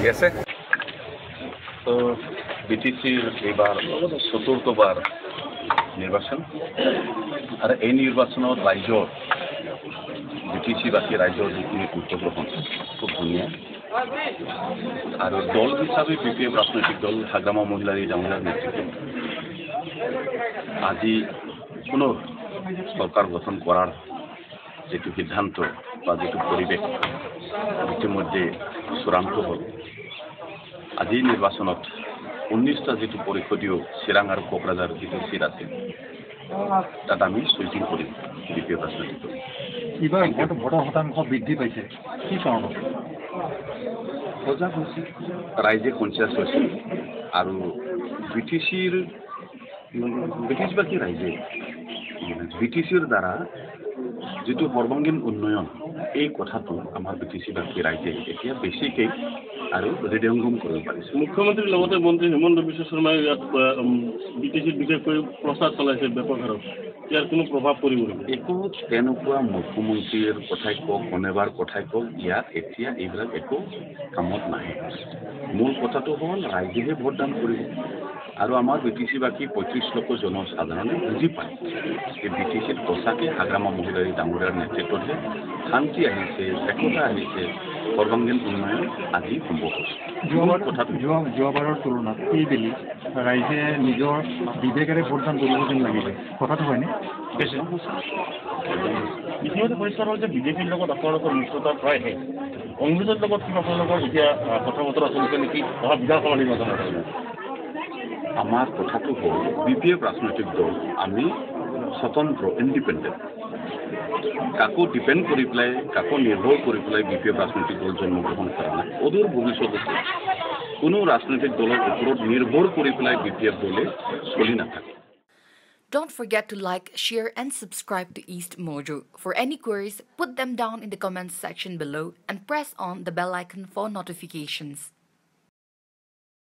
আছে তো বিটিসির এবার চতুর্থবার নির্বাচন আর এই নির্বাচনত রাজ্য বিটিসিবাসী রাজ্য যিখিনি অংশগ্রহণ খুব ধুনীয়া আর দল হিসাবে বিপিএফ রাজনৈতিক দল হাগ্রামা মহিলার এই ডাঙর নেতৃত্ব আজি পুনঃ সরকার গঠন করার যেটো সিদ্ধান্ত বা যেটো পরিবেশ ইতিমধ্যে চূড়ান্ত হল আজি নির্বাচনত 19টা যেটো পরিষদীয় চিৰাং আৰু কোকৰাঝাৰ যেটো সিট আছে তাত আমি সুইচিং কৰিম বিপিএফ ৰাজনৈতিক দল এইবাৰ ভোটৰ শতাংশ বৃদ্ধি পাইছে কি কাৰণত সজাগ হৈছে ৰাইজে কনচিয়াছ হৈছে আৰু ব্ৰিটিছবাসী ৰাইজে বিটিসিৰ দ্বাৰা যেটো সৰ্বাঙ্গীন উন্নয়ন এই কথাটো আমাৰ বিটিসিবাসী ৰাইজে এতিয়া বেছিকৈ আৰু হৃদয়ঙ্গম কৰিব পাৰিছে মুখ্যমন্ত্ৰীৰ লগতে মন্ত্ৰী হিমন্ত বিশ্ব শৰ্মাই ইয়াত বিটিসিৰ বিশেষকৈ প্ৰচাৰ চলাইছে ব্যাপক হাৰত ইয়াৰ কোনো প্ৰভাৱ পৰিব নেকি একো তেনেকুৱা মুখ্যমন্ত্ৰীৰ কথাই কওক কোনেবাৰ কথাই কওক ইয়াত এতিয়া এইবিলাক একো কামত নাহে মূল কথাটো হ'ল ৰাইজেহে ভোটদান কৰিব আৰু আমাৰ বিটিসিবাসী 35 লক্ষ জনসাধাৰণে বুজি পায় যে বিটিসিত সঁচাকৈ হাগ্ৰামা মহিলাৰ ডাঙৰীয়াৰ নেতৃত্বতহে শান্তি আহিছে একতা আহিছে সৰ্বাঙ্গীন উন্নয়ন আজি সম্ভৱ হৈছে যোৱাবাৰৰ তুলনাত এইবেলি ৰাইজে নিজৰ বিবেকেৰে ভোটদান কৰিব যেন লাগিছে কথাটো হয়নে ইতিমধ্যে পৰিষ্কাৰ হ'ল যে বিজেপিৰ লগত আপোনালোকৰ মিত্ৰতা প্ৰায় শেষ কংগ্ৰেছৰ লগত কি আপোনালোকৰ এতিয়া কথা বতৰা চলিছে নেকি অহা বিধানসভা নিৰ্বাচনৰ কাৰণে আমাৰ কথাটো হ'ল বিপিএফ ৰাজনৈতিক দল আমি স্বতন্ত্ৰ ইণ্ডিপেণ্ডেণ্ট কাকো ডিপেণ্ড কৰি পেলাই কাকো নিৰ্ভৰ কৰি পেলাই বিপিএফ ৰাজনৈতিক দল জন্মগ্ৰহণ কৰা নাই অদূৰ ভৱিষ্যতে কোনো ৰাজনৈতিক দলৰ ওপৰত নিৰ্ভৰ কৰি পেলাই বিপিএফ দলে চলি নাথাকে Don't forget to like, share and subscribe to East Mojo. For any queries, put them down in the comments section below and press on the bell icon for notifications.